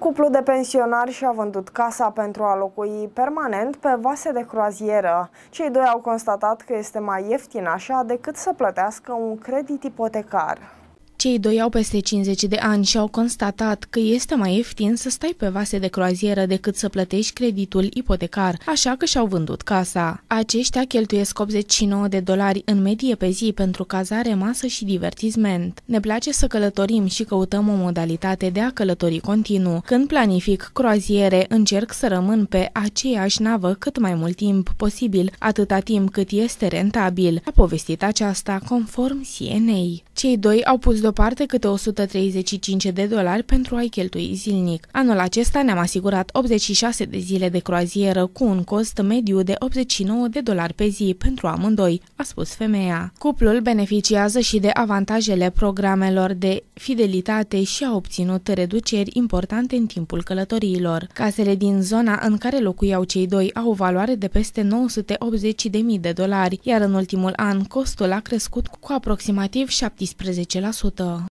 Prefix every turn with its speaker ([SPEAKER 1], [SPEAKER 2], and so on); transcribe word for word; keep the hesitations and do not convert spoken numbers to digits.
[SPEAKER 1] cuplu de pensionari și-a vândut casa pentru a locui permanent pe vase de croazieră. Cei doi au constatat că este mai ieftin așa decât să plătească un credit ipotecar.
[SPEAKER 2] Cei doi au peste cincizeci de ani și au constatat că este mai ieftin să stai pe vase de croazieră decât să plătești creditul ipotecar, așa că și-au vândut casa. Aceștia cheltuiesc optzeci și nouă de dolari în medie pe zi pentru cazare, masă și divertisment. Ne place să călătorim și căutăm o modalitate de a călători continuu. Când planific croaziere, încerc să rămân pe aceeași navă cât mai mult timp posibil, atâta timp cât este rentabil, a povestit aceasta conform C N A. Cei doi au pus deoparte câte o sută treizeci și cinci de dolari pentru a-i cheltui zilnic. Anul acesta ne-am asigurat optzeci și șase de zile de croazieră cu un cost mediu de optzeci și nouă de dolari pe zi pentru amândoi, a spus femeia. Cuplul beneficiază și de avantajele programelor de fidelitate și a obținut reduceri importante în timpul călătoriilor. Casele din zona în care locuiau cei doi au o valoare de peste nouă sute optzeci de mii de dolari, iar în ultimul an costul a crescut cu aproximativ șaptesprezece la sută.